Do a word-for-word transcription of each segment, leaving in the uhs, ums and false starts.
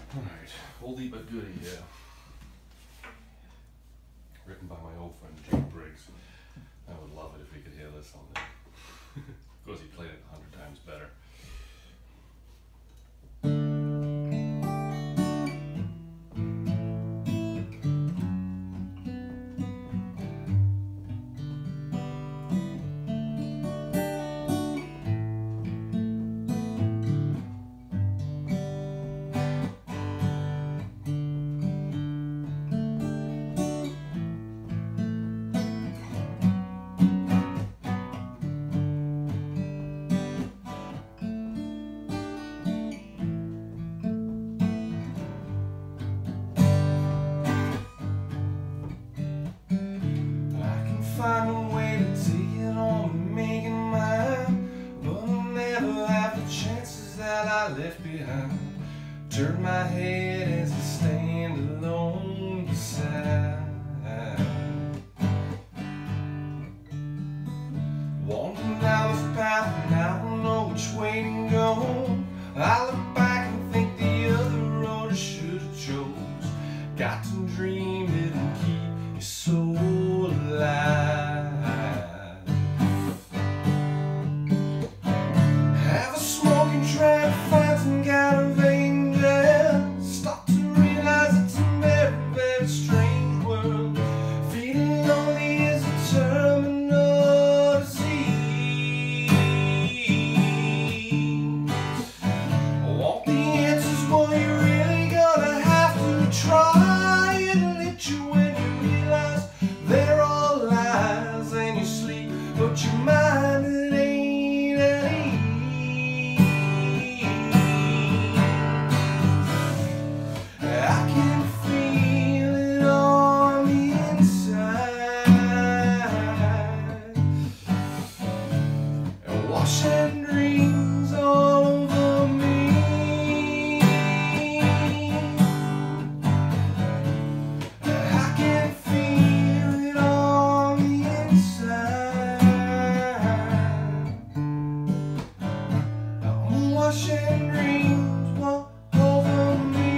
Alright, oldie but goodie, yeah. Written by my old friend Jake Briggs. I would love it if we could hear this on there. Of course, he played it a hundred times better. Find a way to take it on and make it mine, but I'll never have the chances that I left behind. Turn my head as I stand alone beside. Walking down this path and I don't know which way to go. I look back and think the other road I should have chose. Got to dream it and keep your soul alive. Have a smoking try to find some kind of angel. Start to realize it's a very, very strange world. Feeling lonely is a terminal disease. I want the answers, boy, you really gonna have to try. It'll hit you when you realize they're all lies, and you sleep, but your mind it ain't at ease. I can feel it on the inside, and washing dreams all over me. I can feel it on the inside. I'm washing dreams all over me.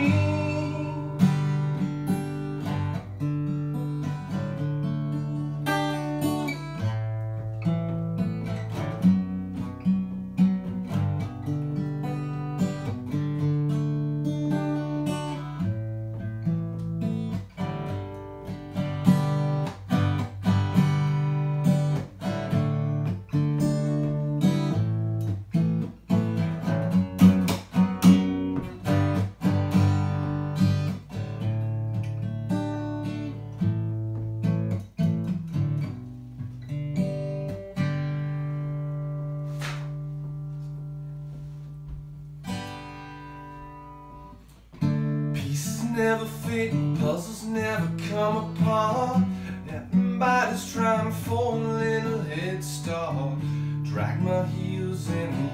Pieces never fit, puzzles never come apart. Everybody's trying for a little head start. Drag my heels and